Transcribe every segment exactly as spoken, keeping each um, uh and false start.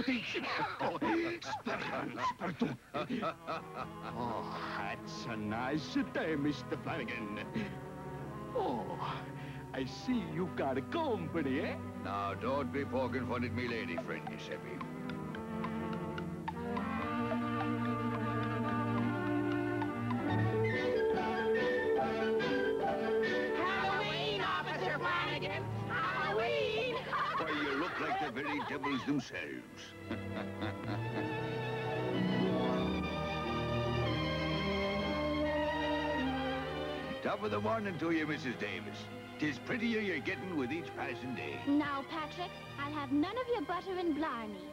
Mateix! Oh, esperants per tu! Oh, that's a nice day, Mister Flanagan. Oh, I see you got a company, eh? Now, don't be poking fun at me lady friend, Giuseppe. Halloween, Officer Flanagan! Halloween! Why, you look like the very devils themselves. Top of the morning to you, Missus Davis. 'Tis prettier you're getting with each passing day. Now, Patrick, I'll have none of your butter and blarney.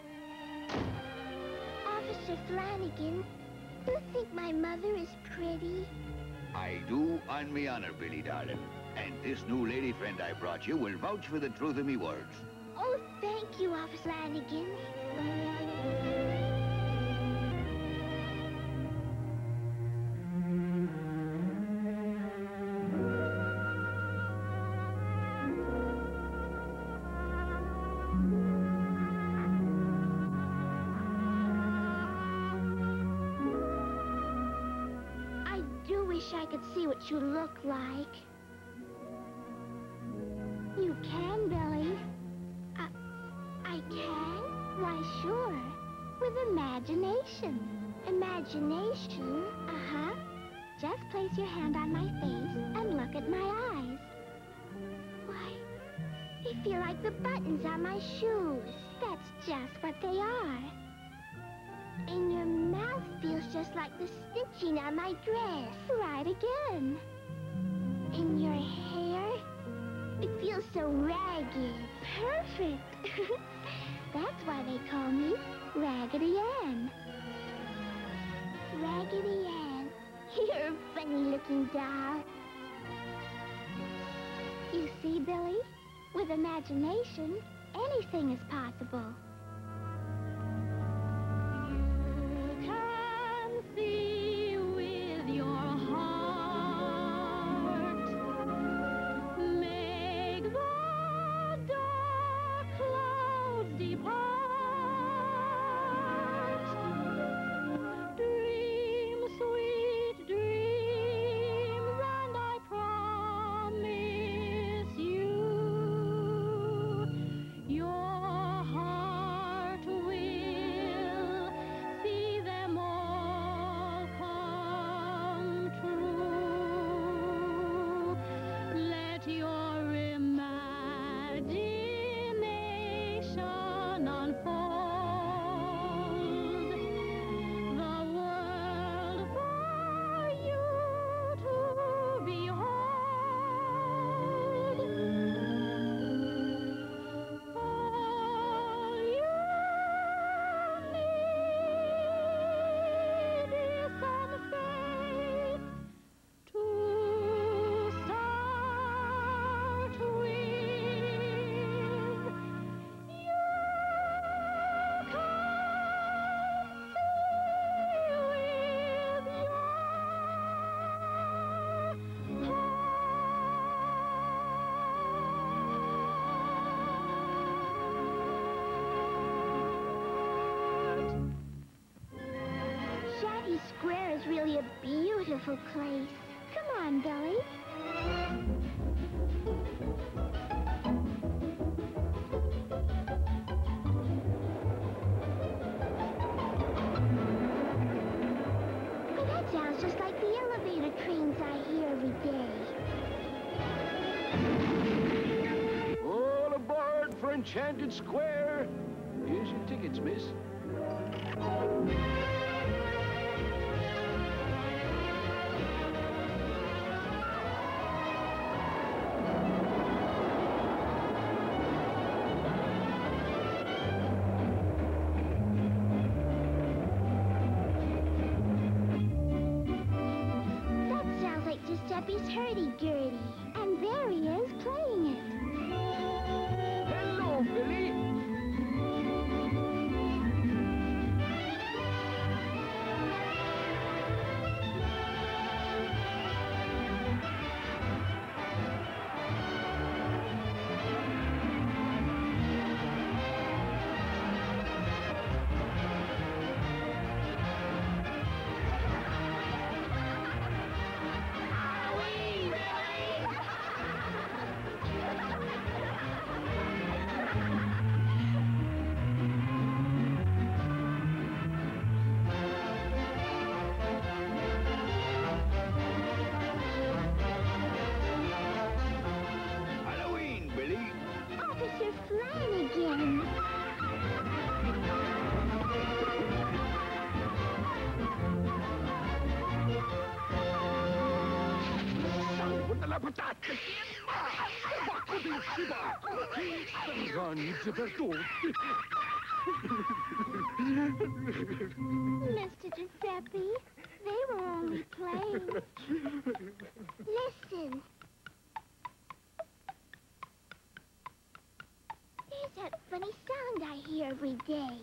Officer Flanagan, you think my mother is pretty? I do, on me honor, Billy, darling. And this new lady friend I brought you will vouch for the truth of me words. Oh, thank you, Officer Flanagan. I do wish I could see what you look like. You can, Billy. I, I can? Why, sure. With imagination. Imagination? Uh-huh. Just place your hand on my face and look at my eyes. Why, they feel like the buttons on my shoes. That's just what they are. And your mouth feels just like the stitching on my dress. Right again. And your hair, it feels so ragged. Perfect. That's why they call me Raggedy Ann. Raggedy Ann, you're a funny-looking doll. You see, Billy? With imagination, anything is possible. You can see with your heart. Make the dark clouds depart. Dream sweet dreams, and I promise you, your heart will see them all come true. Let your imagination unfold the world for you to behold. All you need is some faith to start with. You can see with your heart. Shaggy Square is really a beautiful place. Come on, Billy. Well, that sounds just like the elevator trains I hear every day. All aboard for Enchanted Square. Here's your tickets, miss. That sounds like Giuseppe's hurdy-gurdy. And there he is playing it. Hello, Billy. de la patate. Sbacco di sbacco. Range per tutti. Mister Giuseppe, they were only playing. Listen. There's that funny sound I hear every day.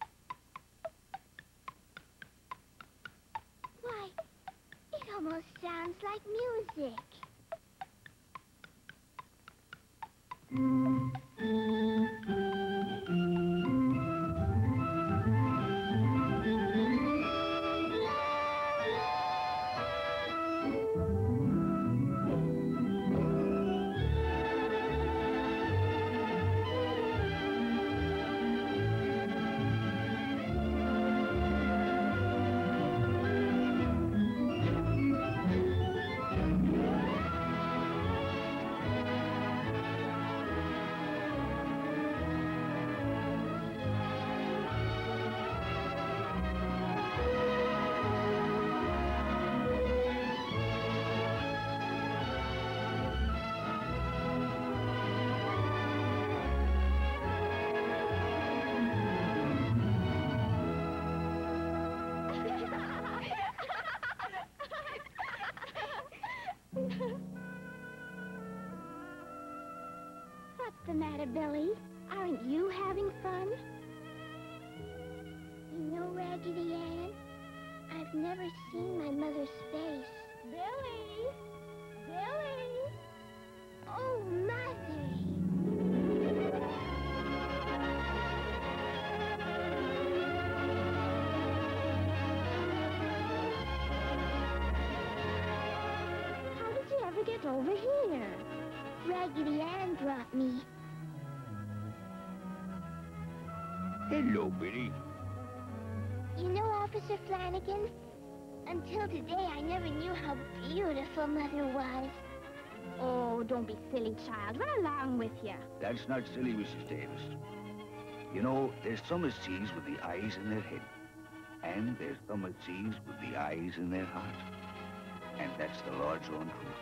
Why, it almost sounds like music. What's the matter, Billy? Aren't you having fun? You know, Raggedy Ann, I've never seen my mother's face. Billy! Billy! Oh, Mother! How did you ever get over here? Raggedy Ann brought me. Hello, Billy. You know, Officer Flanagan, until today I never knew how beautiful Mother was. Oh, don't be silly, child. Run along with you. That's not silly, Missus Davis. You know, there's some that sees with the eyes in their head. And there's some that sees with the eyes in their heart. And that's the Lord's own truth.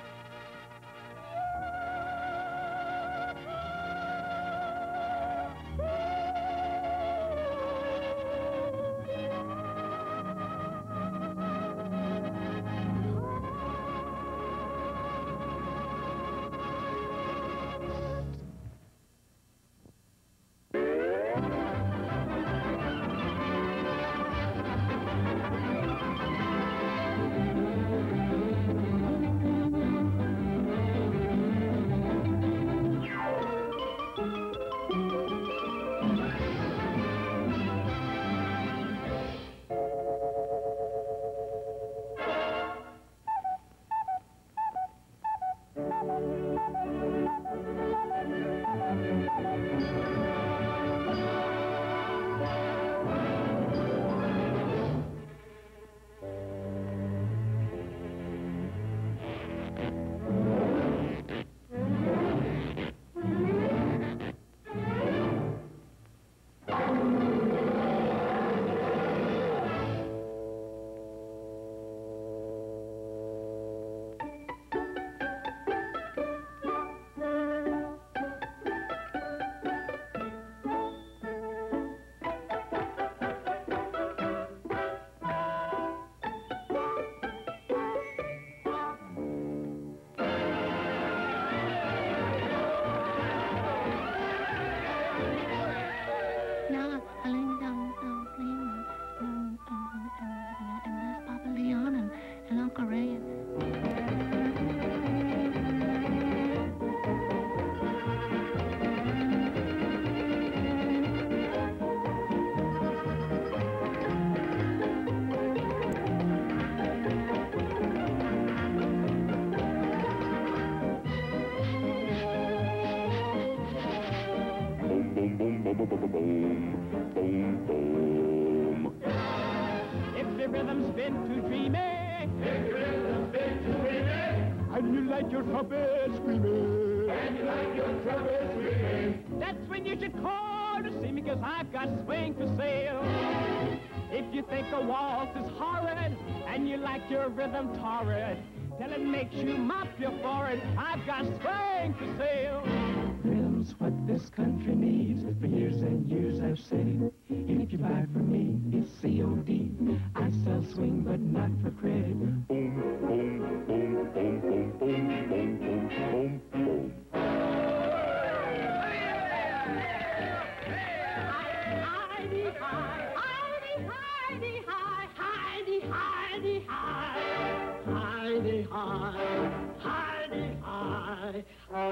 If the rhythm's been too dreamy, if the rhythm's been too dreamy, and you like your trumpet screaming, and you like your trumpet screaming, that's when you should call to see me, 'cause I've got swing for sale. If you think a waltz is horrid, and you like your rhythm torrid, till it makes you mop your forehead. I've got strength to sail. Thrills what this country needs. For years and years I've said, if you buy from me, it's C O D. I sell swing, but not for credit. Boom, boom, boom, boom, boom, boom, boom, boom, boom, boom. Heidi, hi, Heidi, hi.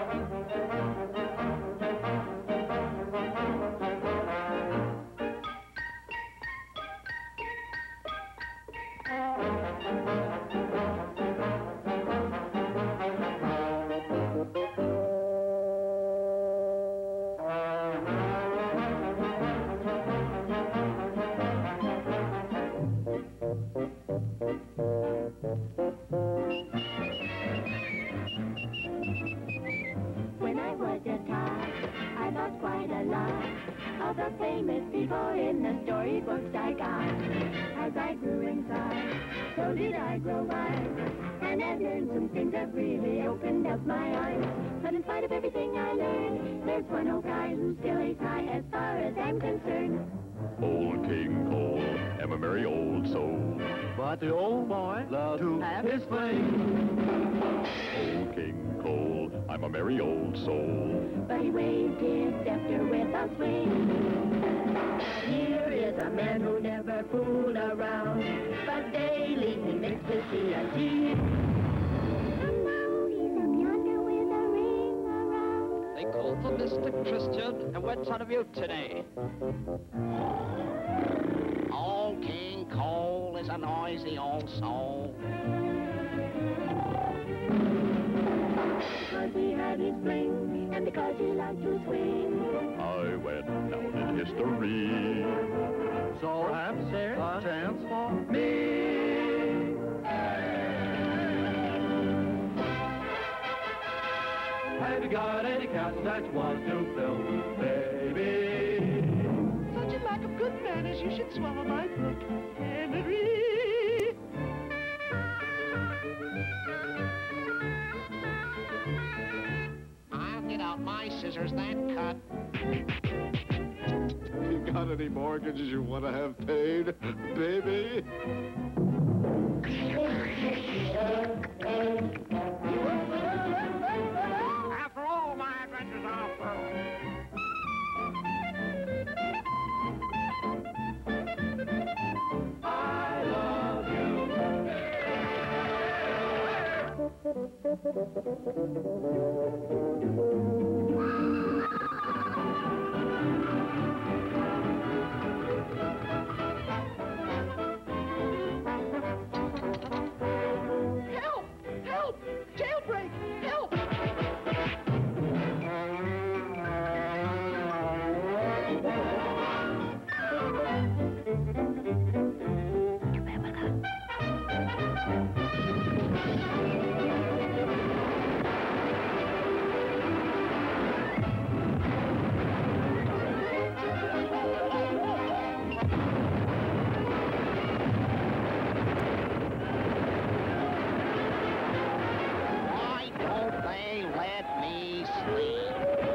When I was a child, I lost quite a lot of the famous people in the storybooks I got. As I grew in size, so did I grow wise, and I've learned some things that really opened up my eyes. But in spite of everything I learned, there's one old guy who still is high as far as I'm concerned. Old King Cole, am a merry old soul. But the old boy loves to have his fling. Old King Cole, I'm a merry old soul. But he waved his scepter with a swing. Here is a man who never fooled around, but daily he makes me see a tea. And now he's up yonder with a ring around. They call for Mister Christian, and what's out of you today? Old King Cole is a noisy old soul. Because he had his fling, and because he liked to swing. I went down in history. So perhaps there's a chance for me. Have you got any cats that want to fill, baby? Such a lack of good manners, you should swallow my book, Henry. I'll get out my scissors, that cut. You got any mortgages you want to have paid, baby? After all my adventures are through. I love Help! Help! Jailbreak! Help! Why don't they let me sleep?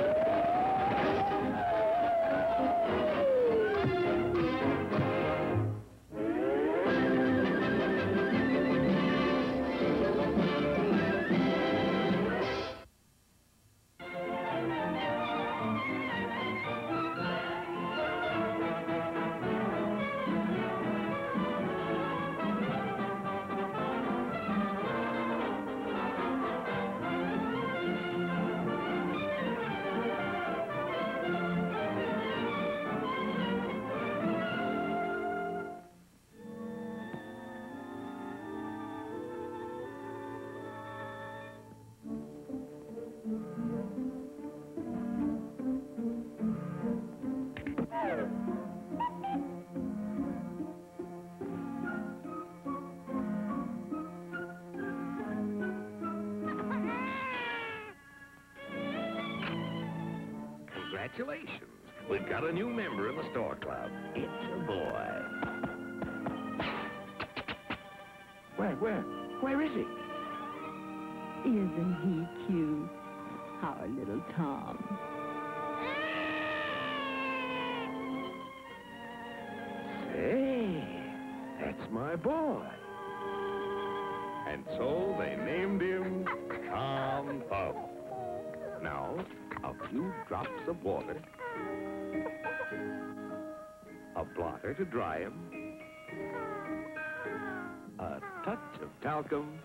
Congratulations. We've got a new member in the store club. It's a boy. Where, where? Where is he? Isn't he cute? Our little Tom. Hey, that's my boy. And so they named him Tom Thumb. Now, a few drops of water, a blotter to dry him, a touch of talcum.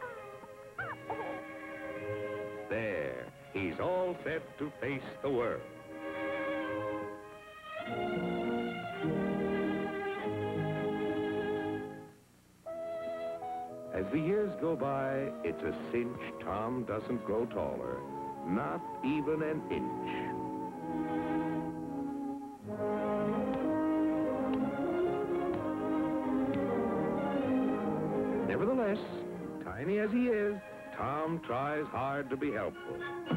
There, he's all set to face the world. As the years go by, it's a cinch Tom doesn't grow taller, not even an inch. Nevertheless, tiny as he is, Tom tries hard to be helpful.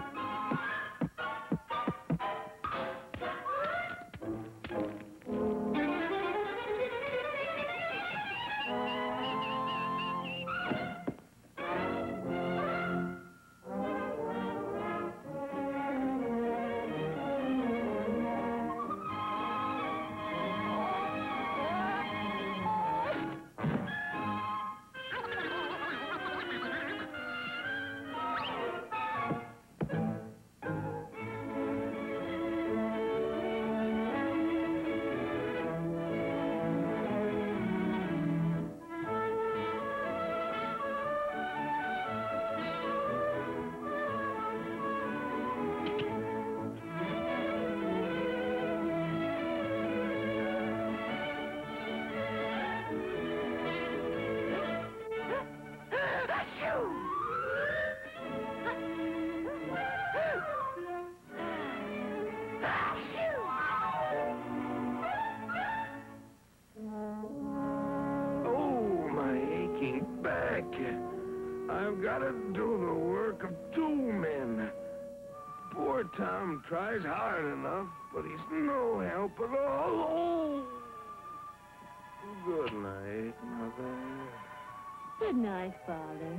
I've got to do the work of two men. Poor Tom tries hard enough, but he's no help at all. Oh. Good night, Mother. Good night, Father.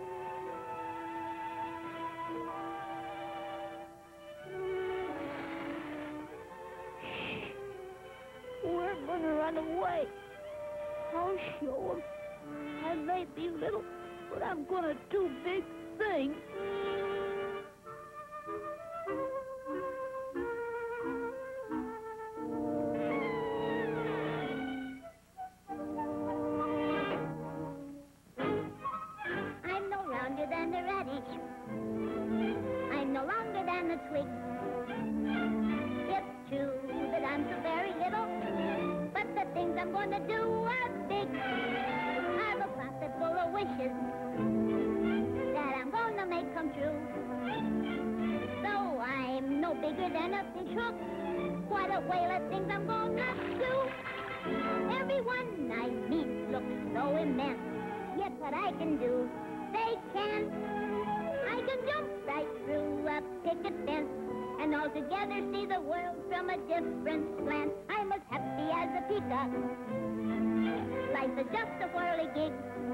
We're gonna run away. I'll show 'em. I may be little, but I'm gonna do big things. I'm no longer than the radish. I'm no longer than the twig. It's true that I'm so very little, but the things I'm going to do are big. I've a closet full of wishes that I'm going to make come true. So I'm no bigger than a fish hook. What a whale of things I'm going to do. Everyone I meet looks so immense. Yet what I can do, they can't. I can jump right through a picket fence and altogether see the world from a different slant. I'm as happy as a peacock. Life is just a whirligig.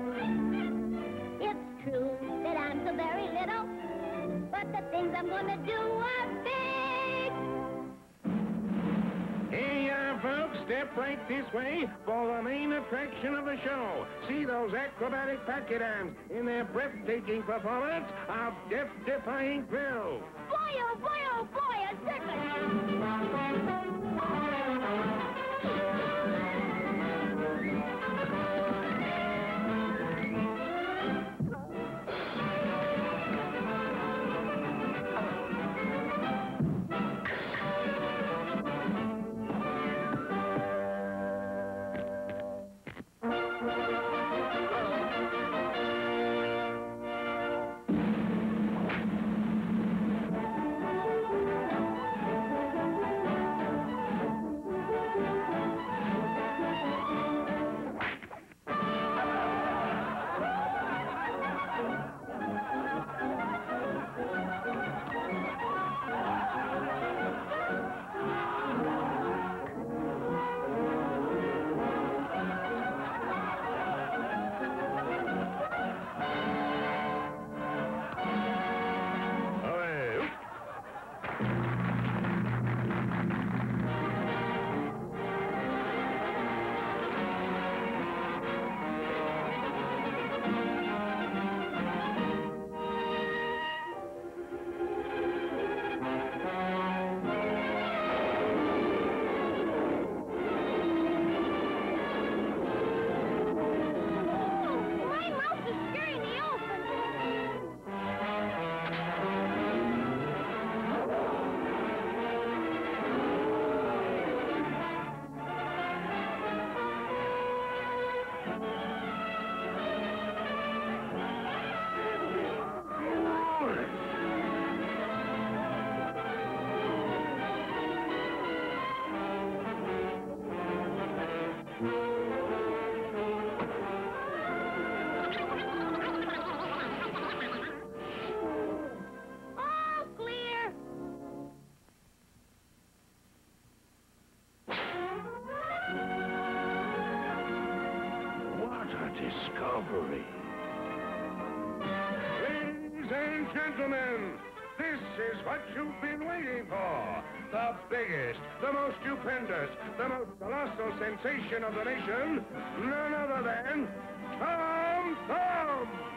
It's true that I'm so very little, but the things I'm gonna do are big. Hey, uh, folks, step right this way for the main attraction of the show. See those acrobatic pachyderms in their breathtaking performance of death-defying thrill. Boy, oh boy, oh boy, a circus! discovery. Ladies and gentlemen, this is what you've been waiting for. The biggest, the most stupendous, the most colossal sensation of the nation. None other than Tom Thumb.